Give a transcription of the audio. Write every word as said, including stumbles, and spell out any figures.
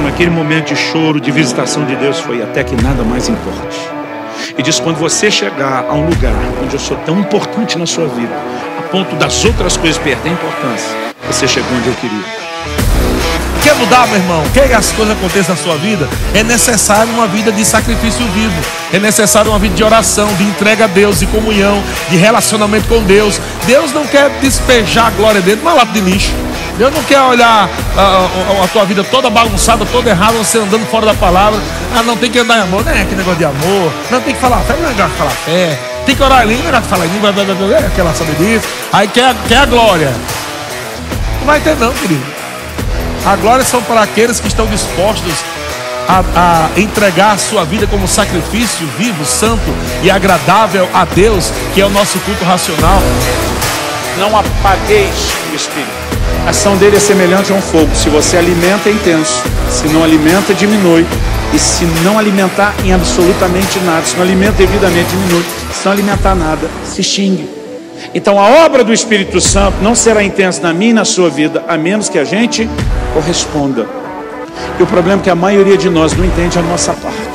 naquele momento de choro, de visitação de Deus, foi até que nada mais importe. E diz, quando você chegar a um lugar onde eu sou tão importante na sua vida, a ponto das outras coisas perderem importância, você chegou onde eu queria. Quer mudar, meu irmão? Quer que as coisas aconteçam na sua vida? É necessário uma vida de sacrifício vivo. É necessário uma vida de oração, de entrega a Deus, de comunhão, de relacionamento com Deus. Deus não quer despejar a glória dele numa lata de lixo. Deus não quer olhar a, a, a tua vida toda bagunçada, toda errada, você andando fora da palavra. Ah, não tem que andar em amor, não é que negócio de amor. Não tem que falar fé, não é negócio de falar fé. Tem que orar em língua, não é negócio de falar em língua, blá, blá, blá, blá, quer lá saber disso. Aí quer, quer a glória. Não vai ter não, querido. A glória são para aqueles que estão dispostos a, a entregar a sua vida como sacrifício vivo, santo e agradável a Deus, que é o nosso culto racional. Não apagueis o Espírito. A ação dele é semelhante a um fogo. Se você alimenta, é intenso. Se não alimenta, diminui. E se não alimentar em absolutamente nada, se não alimenta devidamente, diminui. Se não alimentar nada, se extingue. Então a obra do Espírito Santo não será intensa na minha e na sua vida, a menos que a gente corresponda. E o problema é que a maioria de nós não entende a nossa parte.